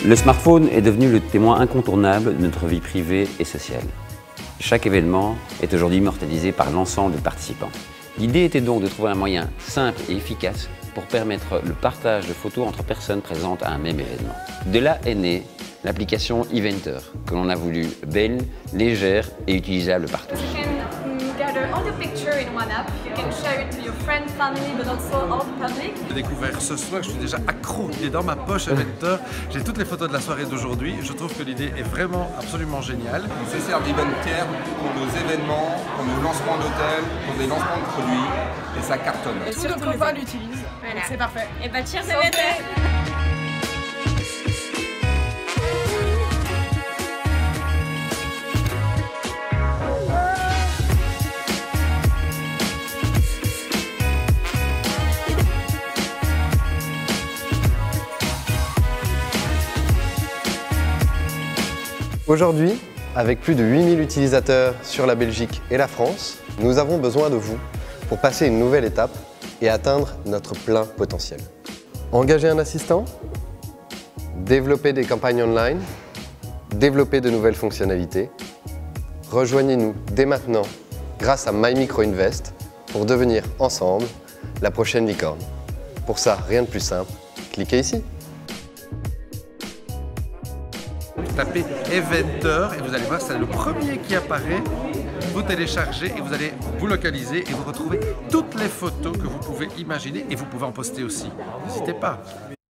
Le smartphone est devenu le témoin incontournable de notre vie privée et sociale. Chaque événement est aujourd'hui immortalisé par l'ensemble des participants. L'idée était donc de trouver un moyen simple et efficace pour permettre le partage de photos entre personnes présentes à un même événement. De là est née l'application Eventor, que l'on a voulu belle, légère et utilisable partout. All the pictures in one app. You can share it to your friends, family, but also all the public. J'ai découvert ce soir, je suis déjà accro, il est dans ma poche Eventor. J'ai toutes les photos de la soirée d'aujourd'hui. Je trouve que l'idée est vraiment absolument géniale. On se sert d'Eventor pour nos événements, pour nos lancements d'hôtels, pour des lancements de produits, et ça cartonne. Et tous nos copains l'utilisent, voilà. C'est parfait. Et bah cheers Eventor. Aujourd'hui, avec plus de 8000 utilisateurs sur la Belgique et la France, nous avons besoin de vous pour passer une nouvelle étape et atteindre notre plein potentiel. Engager un assistant, développer des campagnes online, développer de nouvelles fonctionnalités. Rejoignez-nous dès maintenant grâce à MyMicroInvest pour devenir ensemble la prochaine licorne. Pour ça, rien de plus simple, cliquez ici. Tapez Eventor et vous allez voir, c'est le premier qui apparaît. Vous téléchargez et vous allez vous localiser et vous retrouvez toutes les photos que vous pouvez imaginer et vous pouvez en poster aussi. N'hésitez pas.